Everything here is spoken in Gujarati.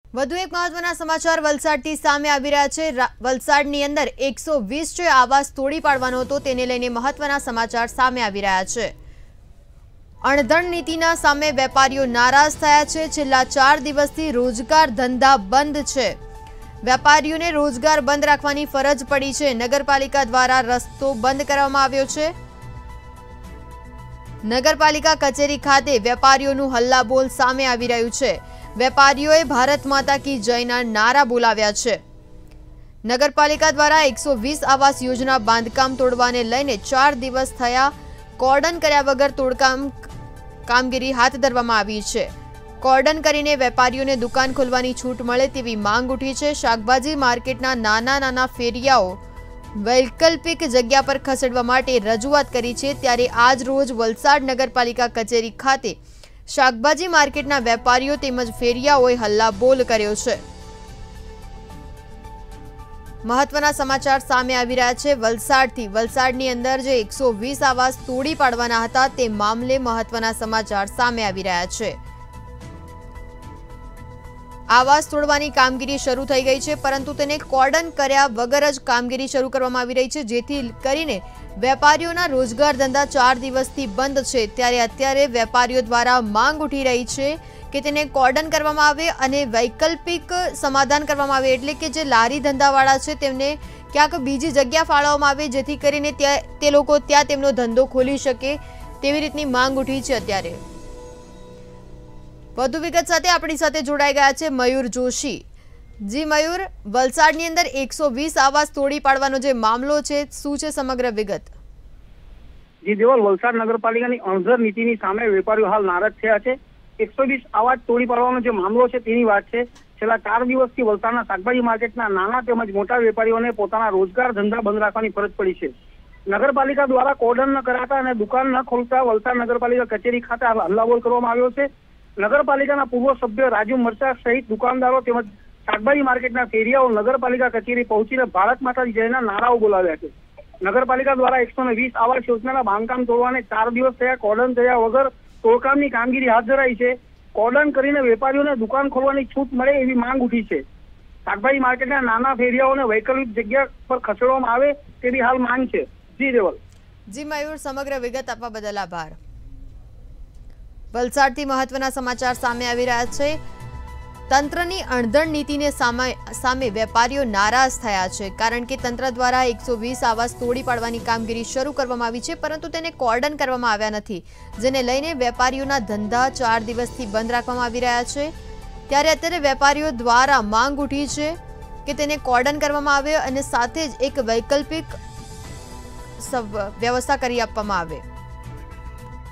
વધુ એક મહત્વના સમાચાર વલસાડથી સામે આવી રહ્યા છે। વલસાડની અંદર 120 જે આવાસ તોડી પાડવાનો હતો તેને લઈને મહત્વના સમાચાર સામે આવી રહ્યા છે। અણધણ નીતિના સામે વેપારીઓ નારાજ થયા છે। છેલ્લા 4 દિવસથી રોજગાર ધંધા બંધ છે। વેપારીઓને રોજગાર બંધ રાખવાની ફરજ પડી છે। નગરપાલિકા દ્વારા રસ્તો બંધ કરવામાં આવ્યો છે। નગરપાલિકા કચેરી ખાતે વેપારીઓનું હલ્લાબોલ સામે આવી રહ્યું છે। વેપારીઓએ ભારત માતા કી જયના નારા બોલાવ્યા છે। નગરપાલિકા દ્વારા 120 આવાસ યોજના બાંધકામ તોડવાને લઈને 4 દિવસ થયા। કોર્ડન કર્યા વગર તોડકામ કામગીરી હાથ ધરવામાં આવી છે। કોર્ડન કરીને વેપારીઓને દુકાન ખોલવાની છૂટ મળે તેવી માંગ ઉઠી છે। શાકભાજી માર્કેટના નાના ફેરિયાઓ વૈકલ્પિક જગ્યા પર ખસેડવા માટે રજૂઆત કરી છે। ત્યારે આજ રોજ વલસાડ નગરપાલિકા કચેરી ખાતે શાકભાજી માર્કેટના વેપારીઓ તેમજ ફેરિયાઓએ હલ્લાબોલ કર્યો છે। મહત્વના સમાચાર સામે આવી રહ્યા છે વલસાડથી। વલસાડની અંદર જે 120 આવાસ તોડી પાડવાના હતા તે મામલે મહત્વના સમાચાર સામે આવી રહ્યા છે। આવાસ તોડવાની કામગીરી શરૂ થઈ ગઈ છે, પરંતુ તેને કોર્ડન કર્યા વગર જ કામગીરી શરૂ કરવામાં આવી રહી છે, જેથી કરીને વેપારીઓના રોજગાર ધંધા 4 દિવસથી બંધ છે। ત્યારે અત્યારે વેપારીઓ દ્વારા માંગ ઉઠી રહી છે કે તેને કોર્ડન કરવામાં આવે અને વૈકલ્પિક સમાધાન કરવામાં આવે, એટલે કે જે લારી ધંધાવાળા છે તેમને ક્યાંક બીજી જગ્યા ફાળવવામાં આવે, જેથી કરીને તે લોકો ત્યાં તેમનો ધંધો ખોલી શકે તેવી રીતની માંગ ઉઠી છે। અત્યારે વધુ વિગત સાથે આપણી સાથે જોડાઈ ગયા છે મયુર જોશી। જી મયુર, વલસાડની અંદર 120 આવાસ તોડી પાડવાનો જે મામલો છે, શું છે સમગ્ર વિગત? જી દેવલ, વલસાડ નગરપાલિકાની અણધર નીતિની સામે વેપારીઓ હાલ નારાજ થયા છે। 120 આવાસ તોડી પાડવાનો જે મામલો છે તેની વાત છે। છેલ્લા 4 દિવસથી વલસાડના શાકભાજી માર્કેટના નાના તેમજ મોટા વેપારીઓને પોતાના રોજગાર ધંધા બંધ રાખવાની ફરજ પડી છે। નગરપાલિકા દ્વારા કોર્ડન ન કરાતા અને દુકાન ન ખોલતા વલસાડ નગરપાલિકા કચેરી ખાતે હલ્લાબોલ કરવામાં આવ્યો છે। નગરપાલિકાના પૂર્વ સભ્ય રાજુ મરચા સહિત દુકાનદારો તેમજ શાકભાજી માર્કેટના ફેરિયાઓ નગરપાલિકા કચેરી પહોંચીને ભારત માતા કી જયના નારાઓ બોલાવ્યા છે। નગરપાલિકા દ્વારા 120 આવાસ યોજનાના બાંધકામ તોડવાને 4 દિવસ થયા। કોર્ડન થયા વગર તોડકામની કામગીરી હાથ ધરાઈ છે। કોર્ડન કરીને વેપારીઓને દુકાન ખોલવાની છૂટ મળે એવી માંગ ઉઠી છે। શાકભાજી માર્કેટના નાના ફેરિયાઓને વૈકલ્પિક જગ્યા પર ખસેડવામાં આવે તેવી હાલ માંગ છે। જી દેવલ। જી મયુર, સમગ્ર વિગત આપવા બદલ આભાર। વલસાડથી મહત્વના સમાચાર સામે આવી રહ્યા છે। તંત્રની અણધણ નીતિને સામે વેપારીઓ નારાજ થયા છે, કારણ કે તંત્ર દ્વારા 120 આવાસ તોડી પાડવાની કામગીરી શરૂ કરવામાં આવી છે, પરંતુ તેને કોર્ડન કરવામાં આવ્યા નથી, જેને લઈને વેપારીઓના ધંધા 4 દિવસથી બંધ રાખવામાં આવી રહ્યા છે। ત્યારે અત્યારે વેપારીઓ દ્વારા માંગ ઉઠી છે કે તેને કોર્ડન કરવામાં આવે અને સાથે જ એક વૈકલ્પિક વ્યવસ્થા કરી આપવામાં આવે।